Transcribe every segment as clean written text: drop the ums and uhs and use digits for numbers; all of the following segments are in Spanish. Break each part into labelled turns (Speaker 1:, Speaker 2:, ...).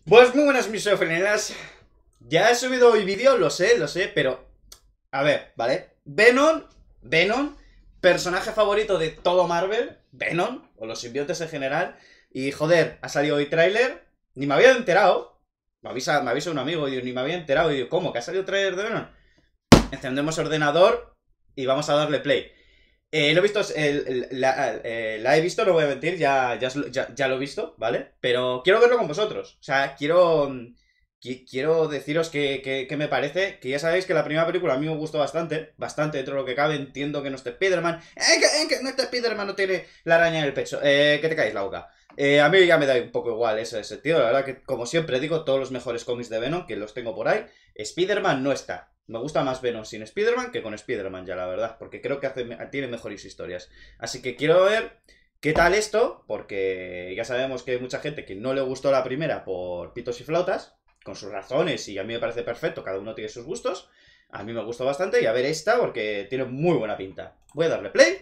Speaker 1: Pues muy buenas mis ofreneras. Ya he subido hoy vídeo, lo sé, pero... A ver, ¿vale? Venom, personaje favorito de todo Marvel, Venom, o los simbiontes en general. Y joder, ha salido hoy tráiler, ni me había enterado. Me avisa un amigo y digo, ni me había enterado. Y digo, ¿cómo? ¿Que ha salido tráiler de Venom? Encendemos ordenador y vamos a darle play. Lo he visto, la he visto, no voy a mentir, ya lo he visto, ¿vale? Pero quiero verlo con vosotros. O sea, quiero deciros que me parece. Que ya sabéis que la primera película a mí me gustó bastante dentro de lo que cabe. Entiendo que no esté Spider-Man. Que no esté Spider-Man, no tiene la araña en el pecho. Que te caes la boca. A mí ya me da un poco igual ese sentido. La verdad que, como siempre digo, todos los mejores cómics de Venom, que los tengo por ahí, Spider-Man no está. Me gusta más Venom sin Spider-Man que con Spider-Man ya, la verdad. Porque creo que tiene mejores historias. Así que quiero ver qué tal esto. Porque ya sabemos que hay mucha gente que no le gustó la primera por pitos y flautas. Con sus razones, y a mí me parece perfecto. Cada uno tiene sus gustos. A mí me gustó bastante. Y a ver esta porque tiene muy buena pinta. Voy a darle play.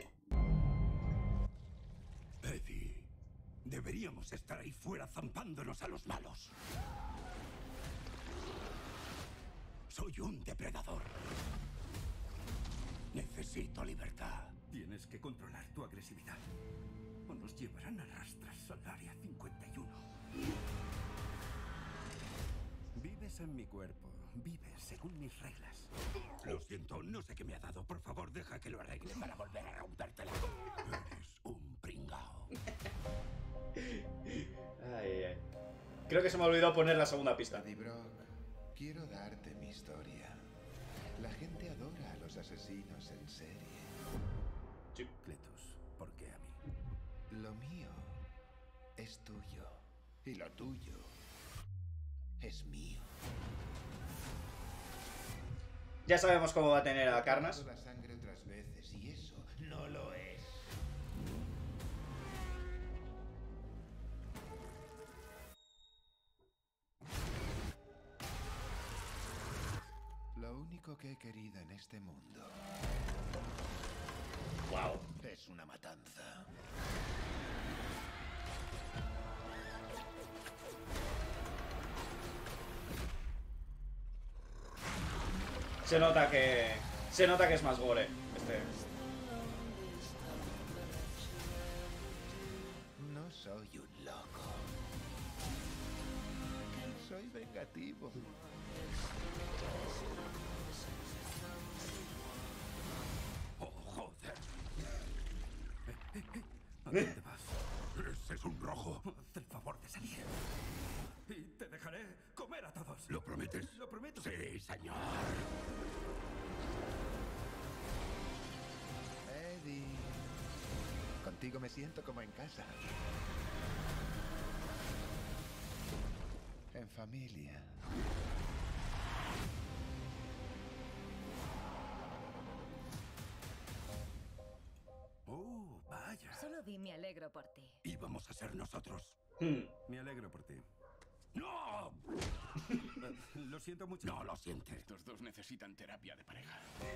Speaker 2: Eddie, deberíamos estar ahí fuera zampándonos a los malos. Soy un depredador. Necesito libertad. Tienes que controlar tu agresividad, o nos llevarán a rastras al área 51. Vives en mi cuerpo. Vives según mis reglas. Lo siento, no sé qué me ha dado. Por favor, deja que lo arregle para volver a rompértela. Eres un pringao.
Speaker 1: Ay. Creo que se me ha olvidado poner la segunda pista.
Speaker 3: Eddie Brock, quiero darte mi historia. La gente adora a los asesinos en serie.
Speaker 1: Sí.
Speaker 2: Cletus, ¿por qué a mí?
Speaker 3: Lo mío es tuyo. Y lo tuyo es mío.
Speaker 1: Ya sabemos cómo va a tener a Carnas.
Speaker 3: He dado la sangre otras veces y eso no lo es. Lo único que he querido en este mundo
Speaker 1: Wow.
Speaker 3: es una matanza.
Speaker 1: Se nota que. Se nota que es más gore.
Speaker 3: No soy un loco. Soy vengativo.
Speaker 2: ¡Oh, joder! ¿A dónde vas? Ese es un rojo. Haz el favor de salir. Y te dejaré comer a todos. ¿Lo prometes? Lo prometo. Sí, señor.
Speaker 3: Eddie, contigo me siento como en casa. En familia.
Speaker 2: Oh, vaya.
Speaker 4: Solo di me alegro por ti.
Speaker 2: Íbamos a ser nosotros.
Speaker 5: Me alegro por ti.
Speaker 2: ¡No!
Speaker 5: Lo siento mucho.
Speaker 2: No lo siente.
Speaker 5: Estos dos necesitan terapia de pareja.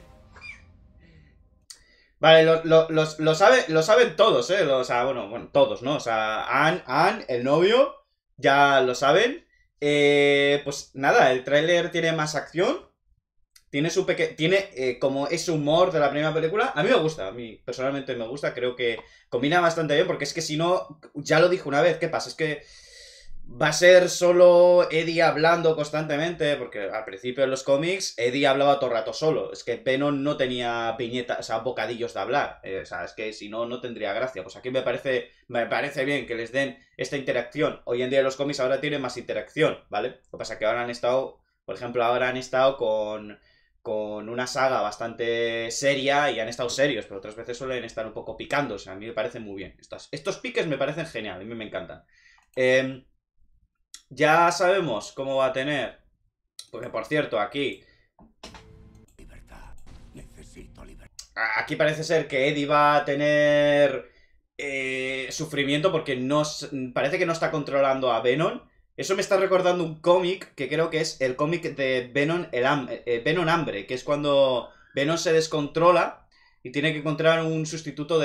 Speaker 1: Vale, lo saben todos, O sea, bueno, todos, ¿no? O sea, Ann, el novio, ya lo saben. Pues nada, el tráiler tiene más acción. Tiene como ese humor de la primera película. A mí me gusta, a mí personalmente me gusta. Creo que combina bastante bien, porque es que si no, ya lo dije una vez, ¿qué pasa? Es que va a ser solo Eddie hablando constantemente, porque al principio en los cómics Eddie hablaba todo el rato solo. Es que Venom no tenía viñetas, o sea, bocadillos de hablar. O sea, es que si no, no tendría gracia. Pues aquí me parece bien que les den esta interacción. Hoy en día los cómics ahora tienen más interacción, ¿vale? Lo que pasa es que ahora han estado, por ejemplo, ahora han estado con una saga bastante seria y han estado serios, pero otras veces suelen estar un poco picándose. A mí me parece muy bien. Estos piques me parecen genial, a mí me encantan. Ya sabemos cómo va a tener. Porque, por cierto, aquí.
Speaker 2: Libertad. Necesito libertad.
Speaker 1: Aquí parece ser que Eddie va a tener. Sufrimiento porque parece que no está controlando a Venom. Eso me está recordando un cómic que creo que es el cómic de Venom, Venom Hambre, que es cuando Venom se descontrola y tiene que encontrar un sustituto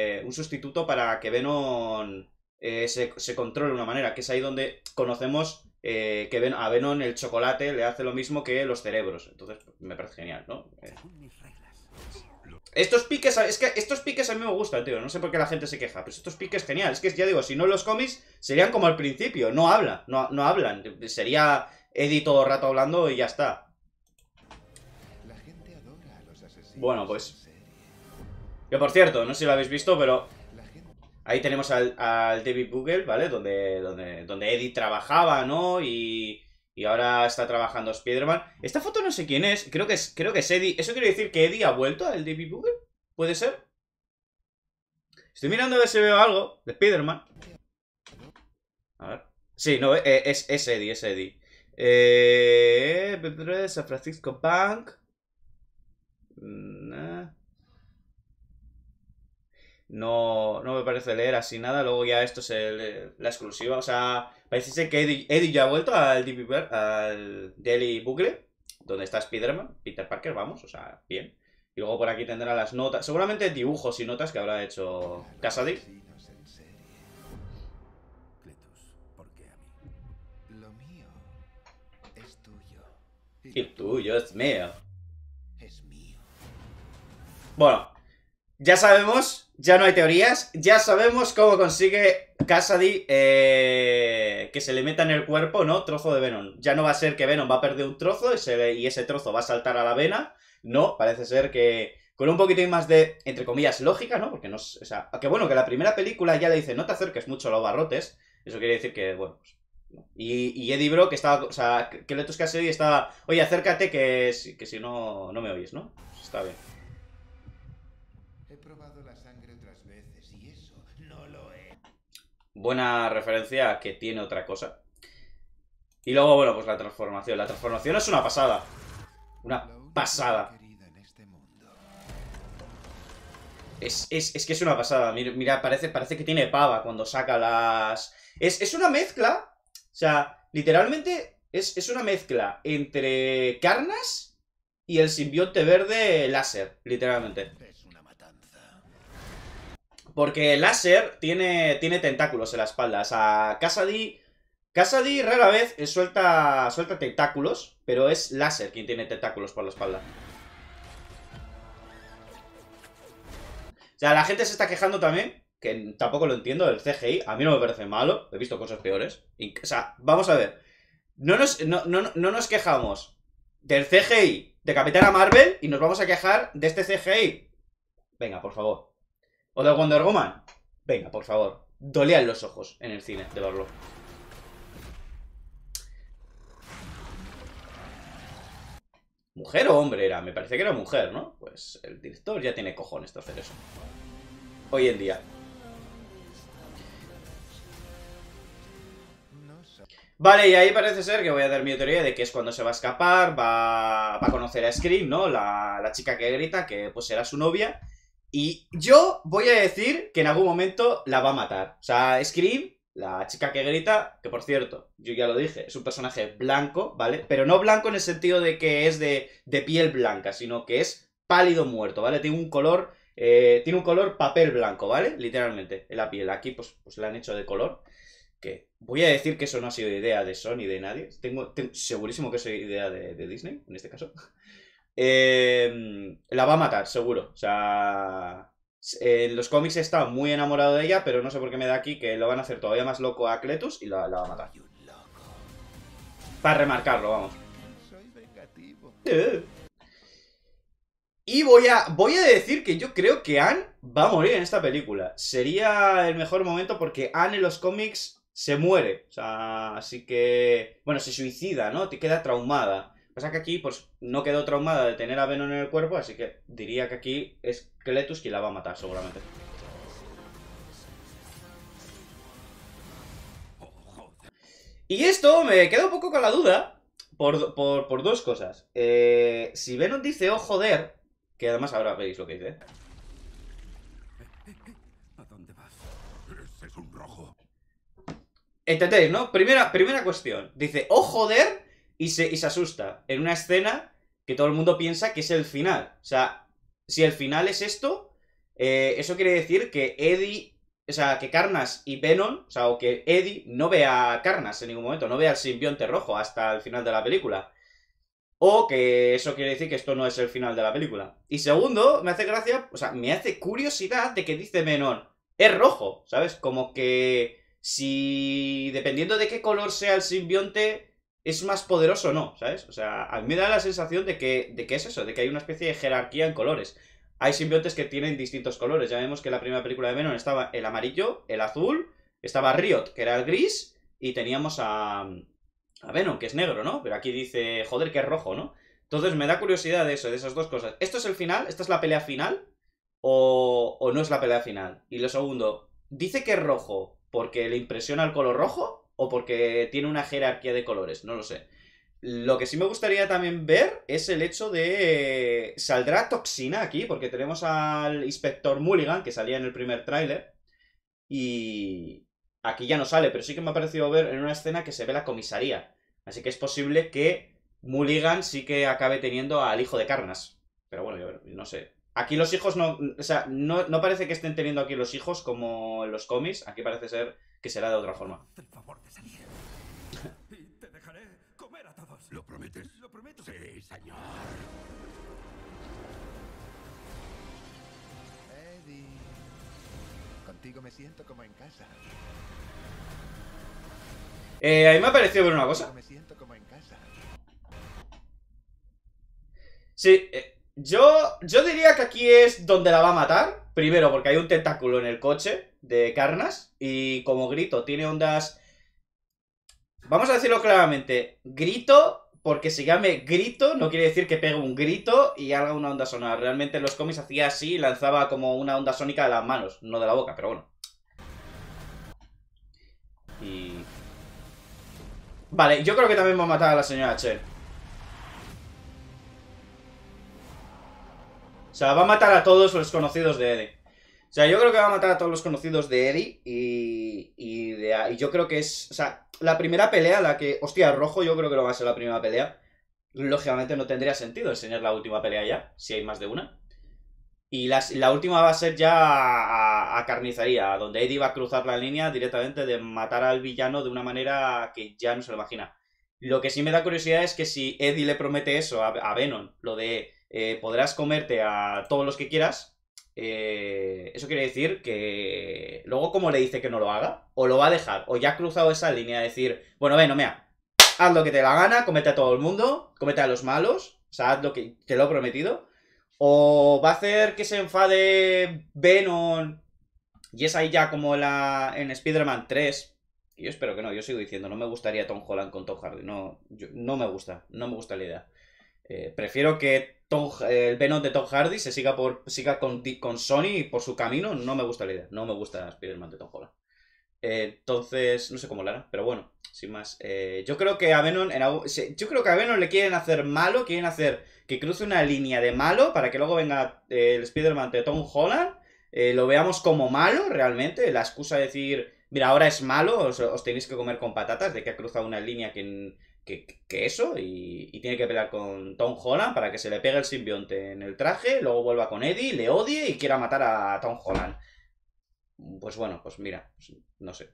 Speaker 1: para que Venom se controle de una manera, que es ahí donde conocemos a Venom el chocolate le hace lo mismo que los cerebros. Entonces, me parece genial, ¿no?
Speaker 2: Según mis reglas.
Speaker 1: Estos piques, es que estos piques a mí me gustan, tío. No sé por qué la gente se queja, pero estos piques genial. Es que ya digo, si no los cómics, serían como al principio. No hablan, no hablan. Sería Eddie todo el rato hablando y ya está.
Speaker 3: La gente adora a los asesinos.
Speaker 1: Bueno, pues.
Speaker 3: en serie.
Speaker 1: Que por cierto, no sé si lo habéis visto, pero
Speaker 3: La gente
Speaker 1: ahí tenemos al David Bugle, ¿vale? Donde Eddie trabajaba, ¿no? Y ahora está trabajando Spider-Man. Esta foto no sé quién es. Creo que es Eddie. ¿Eso quiere decir que Eddie ha vuelto al David Bugle? ¿Puede ser? Estoy mirando a ver si veo algo de Spider-Man. A ver. Sí, no, es Eddie, es Eddie. San Francisco Bank. No me parece leer así nada. Luego ya esto es la exclusiva. O sea, parece ser que Eddie ya ha vuelto al Daily Bugle, donde está Spider-Man, Peter Parker, vamos, o sea, bien. Y luego por aquí tendrá las notas, seguramente dibujos y notas que habrá hecho
Speaker 3: a los
Speaker 1: Cassidy.
Speaker 3: asesinos en serie.
Speaker 5: Cletus, ¿por qué a mí?
Speaker 3: Lo mío es tuyo.
Speaker 1: Y tuyo es mío.
Speaker 3: Es mío.
Speaker 1: Bueno, ya sabemos, ya no hay teorías, ya sabemos cómo consigue Cassidy que se le meta en el cuerpo, ¿no? Trozo de Venom. Ya no va a ser que Venom va a perder un trozo y ese trozo va a saltar a la vena. No, parece ser que con un poquitín más de, entre comillas, lógica, ¿no? Porque no, o sea, que bueno, que la primera película ya le dice, no te acerques mucho a los barrotes. Eso quiere decir que, bueno, pues, no. Y Eddie Brock estaba, o sea, que Cletus Cassidy estaba, oye, acércate que si no, no me oyes, ¿no? Pues está bien.
Speaker 3: He probado la sangre otras veces y eso no lo he.
Speaker 1: Buena referencia que tiene otra cosa. Y luego, bueno, pues la transformación. La transformación es una pasada. Una
Speaker 3: La única
Speaker 1: pasada.
Speaker 3: querida en este mundo.
Speaker 1: Es que es una pasada. Mira, parece que tiene pava cuando saca las... Es una mezcla. O sea, literalmente es una mezcla entre Carnas y el simbionte verde láser. Literalmente.
Speaker 3: Es una matanza.
Speaker 1: Porque Láser tiene tentáculos en la espalda. O sea, Cassidy rara vez suelta tentáculos, pero es Láser quien tiene tentáculos por la espalda. O sea, la gente se está quejando también, que tampoco lo entiendo, del CGI. A mí no me parece malo, he visto cosas peores. O sea, vamos a ver. No nos quejamos del CGI de Capitana Marvel y nos vamos a quejar de este CGI. Venga, por favor. O de Wonder Woman. Venga, por favor. Dolían los ojos en el cine de verlo. ¿Mujer o hombre era? Me parece que era mujer, ¿no? Pues el director ya tiene cojones de hacer eso. Hoy en día.
Speaker 3: No so-
Speaker 1: Vale, y ahí parece ser que voy a dar mi teoría de que es cuando se va a escapar, va a conocer a Scream, ¿no? La chica que grita, que pues será su novia. Y yo voy a decir que en algún momento la va a matar. O sea, Scream, la chica que grita, que por cierto, yo ya lo dije, es un personaje blanco, ¿vale? Pero no blanco en el sentido de que es de piel blanca, sino que es pálido muerto, ¿vale? Tiene un color papel blanco, ¿vale? Literalmente, en la piel. Aquí pues la han hecho de color. Que voy a decir que eso no ha sido idea de Sony, de nadie. Tengo segurísimo que es idea de Disney, en este caso. La va a matar, seguro. O sea, en los cómics está muy enamorado de ella, pero no sé por qué me da aquí que lo van a hacer todavía más loco a Cletus y la va a matar.
Speaker 3: Soy un loco.
Speaker 1: Para remarcarlo, vamos.
Speaker 3: Soy vengativo.
Speaker 1: Y voy a decir que yo creo que Anne va a morir en esta película. Sería el mejor momento porque Anne en los cómics se muere. O sea, así que... Bueno, se suicida, ¿no? Te queda traumada. Pasa que aquí, pues, no quedó traumada de tener a Venom en el cuerpo, así que diría que aquí es Cletus quien la va a matar, seguramente. Y esto me queda un poco con la duda por dos cosas. Si Venom dice, oh, joder, que además ahora veis lo que dice.
Speaker 5: ¿A dónde vas?
Speaker 2: Ese es un rojo.
Speaker 1: ¿Entendéis, no? Primera cuestión. Dice, oh, joder, y se asusta. En una escena que todo el mundo piensa que es el final. O sea, si el final es esto, eso quiere decir que Eddie O sea, que Carnage y Venom, o sea, o que Eddie no vea a Carnage en ningún momento, no vea al simbionte rojo hasta el final de la película. O que eso quiere decir que esto no es el final de la película. Y segundo, me hace gracia, o sea, me hace curiosidad de que dice Venom, es rojo, ¿sabes? Como que si, dependiendo de qué color sea el simbionte, es más poderoso o no, ¿sabes? O sea, a mí me da la sensación de que es eso, de que hay una especie de jerarquía en colores. Hay simbiontes que tienen distintos colores. Ya vemos que en la primera película de Venom estaba el amarillo, el azul, estaba Riot, que era el gris, y teníamos a Venom, que es negro, ¿no? Pero aquí dice, joder, que es rojo, ¿no? Entonces me da curiosidad de eso, de esas dos cosas. ¿Esto es el final? ¿Esta es la pelea final? ¿O no es la pelea final? Y lo segundo, ¿dice que es rojo porque le impresiona el color rojo? ¿O porque tiene una jerarquía de colores? No lo sé. Lo que sí me gustaría también ver es el hecho de... ¿Saldrá Toxina aquí? Porque tenemos al Inspector Mulligan, que salía en el primer tráiler. Y... aquí ya no sale, pero sí que me ha parecido ver en una escena que se ve la comisaría. Así que es posible que Mulligan sí que acabe teniendo al hijo de Carnage. Pero bueno, yo no sé. Aquí los hijos no... O sea, no parece que estén teniendo aquí los hijos como en los cómics. Aquí parece ser que será de otra forma.
Speaker 5: Haz el favor de salir. Y te dejaré comer a todos.
Speaker 2: ¿Lo prometes?
Speaker 5: Lo prometo.
Speaker 2: Sí, señor.
Speaker 3: Eddie. Contigo me siento como en casa.
Speaker 1: A mí me ha parecido ver una cosa.
Speaker 3: Contigo me siento como en casa.
Speaker 1: Sí, yo diría que aquí es donde la va a matar. Primero, porque hay un tentáculo en el coche de Carnage. Y como grito, tiene ondas... Vamos a decirlo claramente. Grito, porque se llame grito, no quiere decir que pegue un grito y haga una onda sonora. Realmente en los cómics hacía así y lanzaba como una onda sónica de las manos, no de la boca, pero bueno. Y... vale, yo creo que también va a matar a la señora Chen. O sea, va a matar a todos los conocidos de Eddie. O sea, yo creo que va a matar a todos los conocidos de Eddie y yo creo que es... O sea, la primera pelea, la que... Hostia, rojo yo creo que no va a ser la primera pelea. Lógicamente no tendría sentido enseñar la última pelea ya, si hay más de una. Y la última va a ser ya a carnicería, donde Eddie va a cruzar la línea directamente de matar al villano de una manera que ya no se lo imagina. Lo que sí me da curiosidad es que si Eddie le promete eso a Venom, lo de podrás comerte a todos los que quieras, eso quiere decir que luego como le dice que no lo haga, o lo va a dejar, o ya ha cruzado esa línea de decir, bueno, Venom, mira, haz lo que te dé la gana, comete a todo el mundo, comete a los malos, o sea, haz lo que te lo he prometido. O va a hacer que se enfade Venom y es ahí ya como en Spider-Man 3. Y yo espero que no, yo sigo diciendo, no me gustaría Tom Holland con Tom Hardy. No, no me gusta la idea. Prefiero que el Venom de Tom Hardy se siga con Sony por su camino. No me gusta la idea, no me gusta Spider-Man de Tom Holland. Entonces, no sé cómo lo harán, pero bueno, sin más. Yo creo que a Venom le quieren hacer malo, quieren hacer que cruce una línea de malo para que luego venga el Spider-Man de Tom Holland, lo veamos como malo realmente, la excusa de decir, mira, ahora es malo, os tenéis que comer con patatas, de que ha cruzado una línea que eso, y tiene que pelear con Tom Holland para que se le pegue el simbionte en el traje, luego vuelva con Eddie, le odie y quiera matar a Tom Holland. Pues bueno, pues mira, no sé.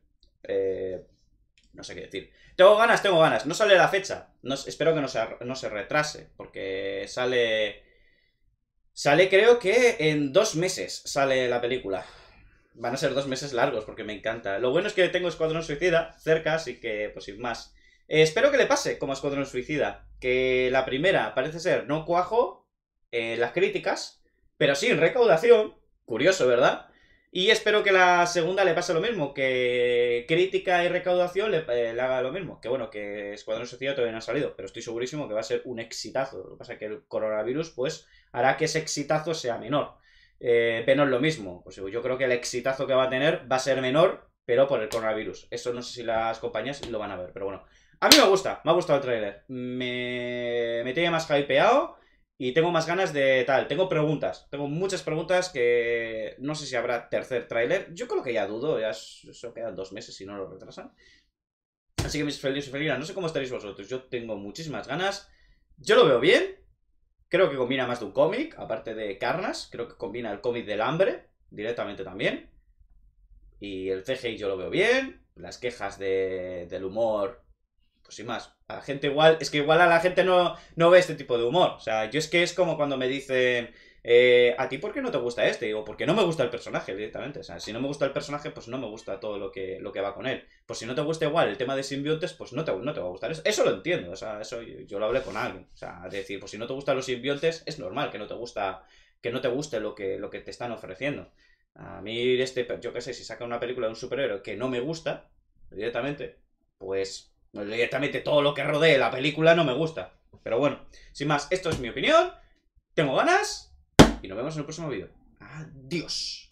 Speaker 1: No sé qué decir. Tengo ganas. No sale la fecha. Espero que no se retrase. Porque sale... Sale creo que en 2 meses sale la película. Van a ser 2 meses largos porque me encanta. Lo bueno es que tengo Escuadrón Suicida cerca, así que pues sin más. Espero que le pase como a Escuadrón Suicida. Que la primera parece ser no cuajo las críticas, pero sí en recaudación. Curioso, ¿verdad? Y espero que la segunda le pase lo mismo, que crítica y recaudación le haga lo mismo. Que bueno, que Escuadrón Suicida todavía no ha salido, pero estoy segurísimo que va a ser un exitazo. Lo que pasa es que el coronavirus pues hará que ese exitazo sea menor. Venom lo mismo, pues yo creo que el exitazo que va a tener va a ser menor, pero por el coronavirus. Eso no sé si las compañías lo van a ver, pero bueno. A mí me ha gustado el tráiler. Me tiene más hypeado. Y tengo más ganas de tal. Tengo muchas preguntas que no sé si habrá tercer tráiler. Yo creo que ya dudo, ya eso quedan 2 meses si no lo retrasan. Así que mis felices y felinas, no sé cómo estaréis vosotros. Yo tengo muchísimas ganas. Yo lo veo bien. Creo que combina más de un cómic, aparte de Carnage. Creo que combina el cómic del hambre directamente también. Y el CGI yo lo veo bien. Las quejas del humor, pues sin más. A la gente igual, es que igual a la gente no ve este tipo de humor. O sea, yo es que es como cuando me dicen, ¿a ti por qué no te gusta este? O porque no me gusta el personaje directamente. O sea, si no me gusta el personaje, pues no me gusta todo lo que va con él. Pues si no te gusta igual el tema de simbiontes, pues no te va a gustar. Eso lo entiendo, o sea, eso yo lo hablé con alguien. O sea, decir, pues si no te gustan los simbiontes, es normal que no te guste lo que te están ofreciendo. A mí, yo qué sé, si saca una película de un superhéroe que no me gusta, directamente, pues directamente todo lo que rodee la película no me gusta. Pero bueno, sin más, esto es mi opinión. Tengo ganas y nos vemos en el próximo vídeo. Adiós.